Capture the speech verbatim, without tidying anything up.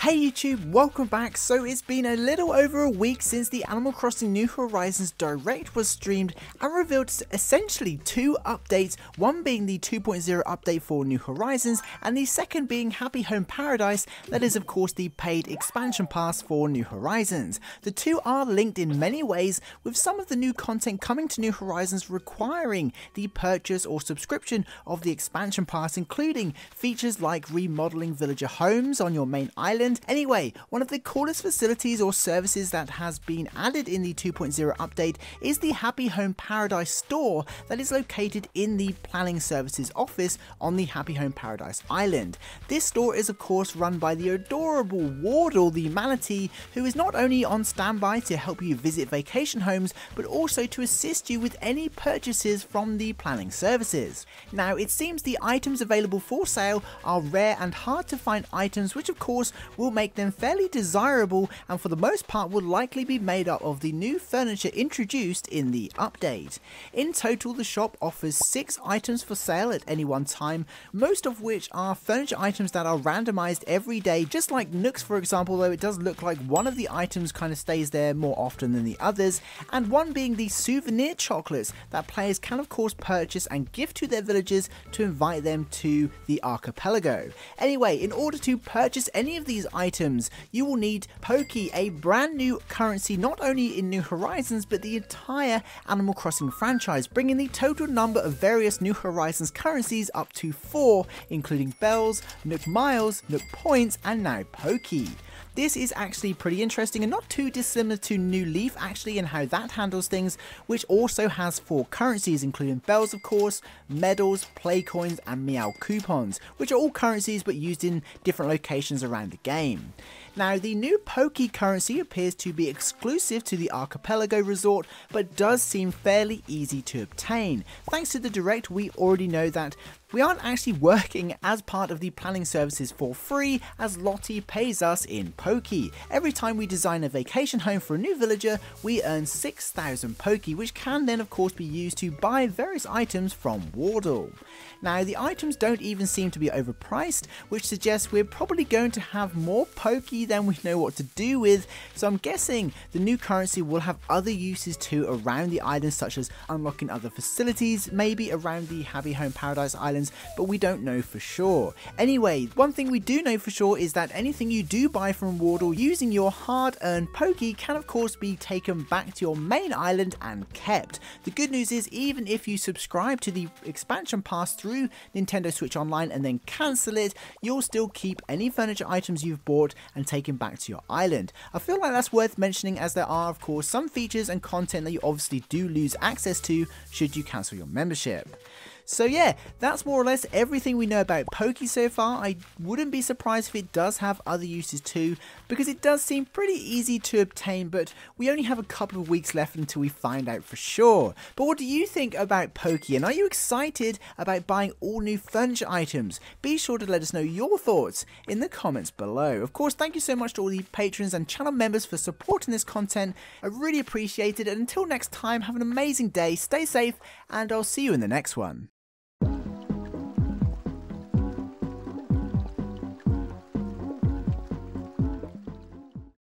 Hey YouTube, welcome back. So it's been a little over a week since the Animal Crossing New Horizons Direct was streamed and revealed essentially two updates, one being the two point oh update for New Horizons and the second being Happy Home Paradise, that is of course the paid expansion pass for New Horizons. The two are linked in many ways, with some of the new content coming to New Horizons requiring the purchase or subscription of the expansion pass, including features like remodeling villager homes on your main island. Anyway, one of the coolest facilities or services that has been added in the two point oh update is the Happy Home Paradise store that is located in the planning services office on the Happy Home Paradise island. This store is of course run by the adorable Wardell the manatee, who is not only on standby to help you visit vacation homes but also to assist you with any purchases from the planning services. Now it seems the items available for sale are rare and hard to find items, which of course will make them fairly desirable and for the most part will likely be made up of the new furniture introduced in the update. In total, the shop offers six items for sale at any one time, most of which are furniture items that are randomized every day, just like Nooks for example, though it does look like one of the items kind of stays there more often than the others, and one being the souvenir chocolates that players can of course purchase and gift to their villagers to invite them to the Archipelago. Anyway, in order to purchase any of these items, you will need Poki, a brand new currency not only in New Horizons but the entire Animal Crossing franchise, bringing the total number of various New Horizons currencies up to four, including bells, Nook miles, Nook points, and now Poki. This is actually pretty interesting and not too dissimilar to New Leaf actually in how that handles things, which also has four currencies including bells of course, medals, play coins and meow coupons, which are all currencies but used in different locations around the game. Now the new Poki currency appears to be exclusive to the Archipelago resort but does seem fairly easy to obtain. Thanks to the Direct, we already know that we aren't actually working as part of the planning services for free, as Lottie pays us in Poki. Every time we design a vacation home for a new villager, we earn six thousand Poki, which can then of course be used to buy various items from Wardell. Now the items don't even seem to be overpriced, which suggests we're probably going to have more Poki than we know what to do with, so I'm guessing the new currency will have other uses too around the island, such as unlocking other facilities, maybe around the Happy Home Paradise Island, but we don't know for sure. Anyway, one thing we do know for sure is that anything you do buy from Wardell using your hard-earned Poki can of course be taken back to your main island and kept. The good news is, even if you subscribe to the expansion pass through Nintendo Switch Online and then cancel it, you'll still keep any furniture items you've bought and taken back to your island. I feel like that's worth mentioning, as there are of course some features and content that you obviously do lose access to should you cancel your membership. So yeah, that's more or less everything we know about Poki so far. I wouldn't be surprised if it does have other uses too, because it does seem pretty easy to obtain, but we only have a couple of weeks left until we find out for sure. But what do you think about Poki, and are you excited about buying all new furniture items? Be sure to let us know your thoughts in the comments below. Of course, thank you so much to all the patrons and channel members for supporting this content. I really appreciate it, and until next time, have an amazing day, stay safe, and I'll see you in the next one.